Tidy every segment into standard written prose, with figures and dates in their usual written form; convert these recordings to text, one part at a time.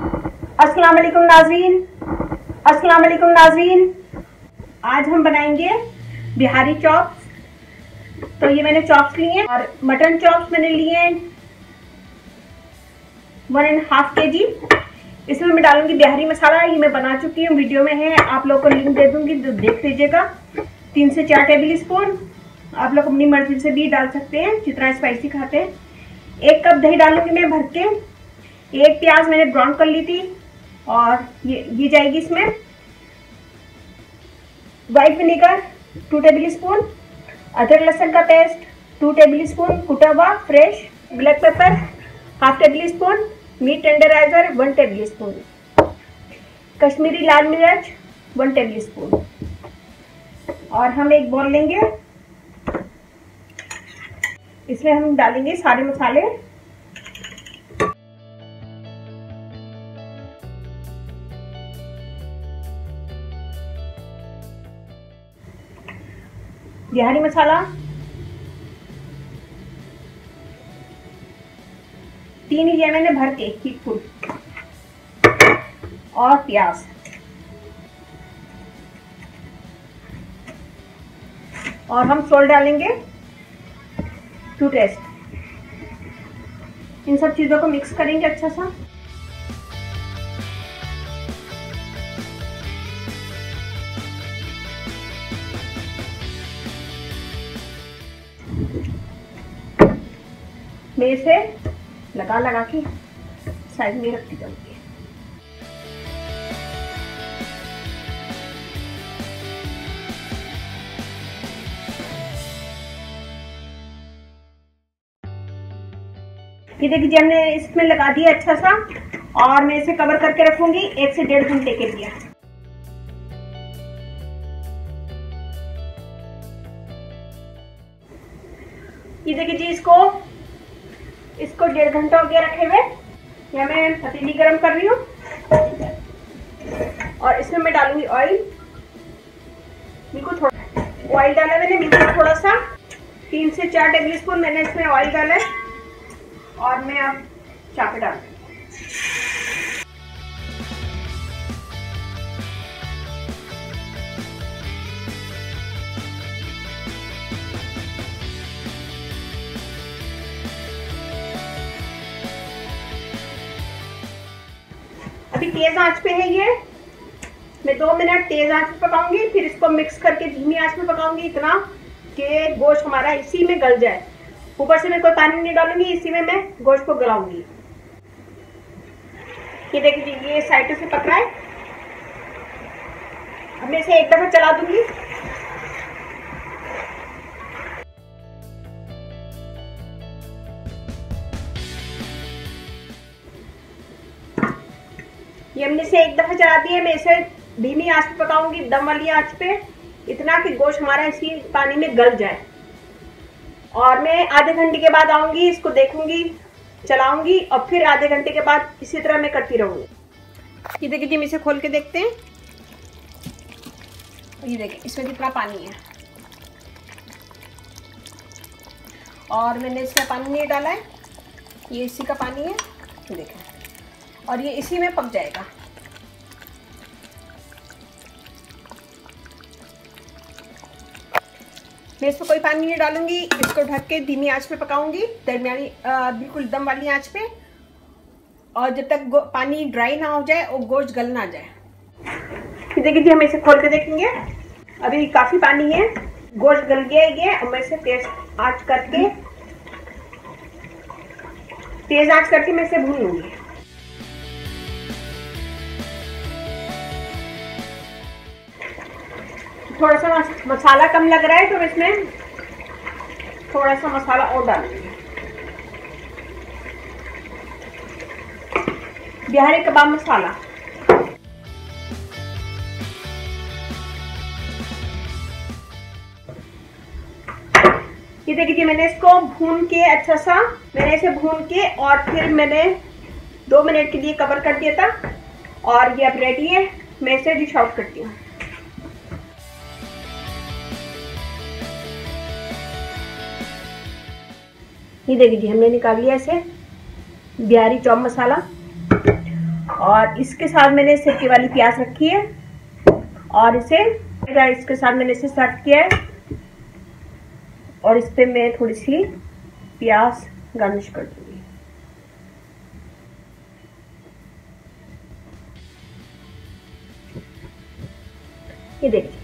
अस्सलाम वालेकुम नाज़रीन, अस्सलाम वालेकुम नाज़रीन। आज हम बनाएंगे बिहारी चॉप्स। तो ये मैंने चॉप्स लिए हैं और मटन चॉप्स मैंने लिए हैं 1.5 kg। इसमें मैं डालूंगी बिहारी मसाला। ये मैं बना चुकी हूँ, वीडियो में है, आप लोगों को लिंक दे दूंगी तो देख लीजिएगा। 3 से 4 टेबल स्पून। आप लोग अपनी मर्जी से भी डाल सकते हैं जितना स्पाइसी खाते हैं। 1 कप दही डालूंगी मैं भर के। 1 प्याज मैंने ब्राउन कर ली थी और ये जाएगी इसमें। White vinegar 2 tablespoon. अदरक लहसुन का पेस्ट 2 टेबल स्पून कुटा हुआ fresh. Black pepper 1/2 tablespoon. Meat tenderiser 1 tablespoon. Kashmiri लाल मिर्च 1 टेबल स्पून। और हम एक बॉल लेंगे, इसमें हम डालेंगे सारे मसाले। बिहारी मसाला 3 लिया मैंने भर के ही फुल। और प्याज और हम सॉल्ट डालेंगे टू टेस्ट। इन सब चीजों को मिक्स करेंगे अच्छा सा। मैं इसे लगा के साइड में रखती जाऊंगी। ये देखिए हमने इसमें लगा दिया अच्छा सा और मैं इसे कवर करके रखूंगी 1 से 1.5 घंटे के लिए। ये देखिए जी इसको 1.5 घंटा हो गया रखे हुए। यहाँ मैं पतीली गरम कर रही हूँ और इसमें मैं डालूंगी ऑयल। बिल्कुल थोड़ा ऑयल डाला मैंने, बिल्कुल थोड़ा सा। 3 से 4 टेबल स्पून मैंने इसमें ऑयल डाला है और मैं अब चापे डाल दूंगी। अभी तेज आंच पे है ये। मैं 2 मिनट तेज आंच पे पकाऊंगी, फिर इसको मिक्स करके धीमी आंच पे पकाऊंगी इतना कि गोश्त हमारा इसी में गल जाए। ऊपर से मैं कोई पानी नहीं डालूंगी, इसी में मैं गोश्त को गलाऊंगी। ये देखिए ये साइड से पक रहा है। अब मैं इसे एक दफा चला दूंगी। ये हमने इसे एक दफा चला दिया। मैं इसे धीमी आंच पे पकाऊंगी, दम वाली आंच पे, इतना कि गोश्त हमारा इसी पानी में गल जाए। और मैं आधे घंटे के बाद आऊंगी, इसको देखूंगी, चलाऊंगी और फिर आधे घंटे के बाद इसी तरह मैं करती रहूंगी। ये देखिए जी हम इसे खोल के देखते हैं। ये देखिए इसमें कितना पानी है और मैंने इसमें पानी नहीं डाला है, ये इसी का पानी है। ये देखिए और ये इसी में पक जाएगा। मैं इसमें कोई पानी नहीं डालूंगी, इसको ढक के धीमी आंच पे पकाऊंगी, दरमियानी बिल्कुल दम वाली आंच पे, और जब तक पानी ड्राई ना हो जाए और गोश्त गल ना जाए। देखिए जी हम इसे खोल के देखेंगे। अभी काफी पानी है, गोश्त गल गया ये। और मैं इसे तेज आंच करके मैं इसे भून लूंगी। थोड़ा सा मसाला कम लग रहा है तो इसमें थोड़ा सा मसाला और डालूंगी। बिहारी कबाब मसाला। ये देखिए मैंने इसको भून के अच्छा सा, मैंने इसे भून के और फिर मैंने 2 मिनट के लिए कवर कर दिया था और ये अब रेडी है। मैं इसे डिश आउट करती हूँ। ये देखिए हमने निकाल लिया इसे बिहारी चॉप मसाला। और इसके साथ मैंने सिरके वाली प्याज रखी है और इसे राइस के साथ मैंने इसे सर्व किया है और इस पे मैं थोड़ी सी प्याज गार्निश कर दूंगी। ये देखिए,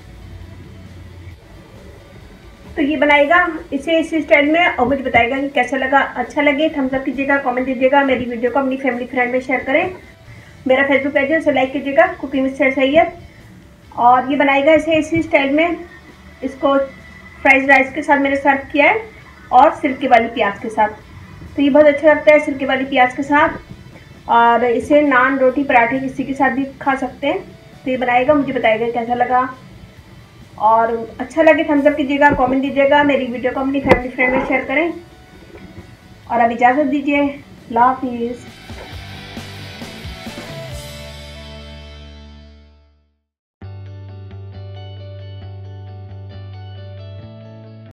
तो ये बनाएगा इसे इस स्टाइल में और मुझे बताएगा कि कैसा लगा। अच्छा लगे थम्स अप कीजिएगा, कमेंट दीजिएगा, मेरी वीडियो को अपनी फैमिली फ्रेंड में शेयर करें। मेरा फेसबुक पेज है उसे लाइक कीजिएगा, कुकिंग विद सैयद। और ये बनाएगा इसे इसी स्टाइल में। इसको फ्राइड राइस के साथ मैंने सर्व किया है और सिरके वाली प्याज के साथ। तो ये बहुत अच्छा लगता है सिरके वाली प्याज के साथ। और इसे नान, रोटी, पराठे किसी के साथ भी खा सकते हैं। तो ये बनाएगा, मुझे बताएगा कैसा लगा। और अच्छा लगे थम्स अप कीजिएगा, कमेंट दीजिएगा, मेरी वीडियो को अपनी फैमिली फ्रेंड में शेयर करें। और अब इजाज़त दीजिए, अल्लाह हाफिज़।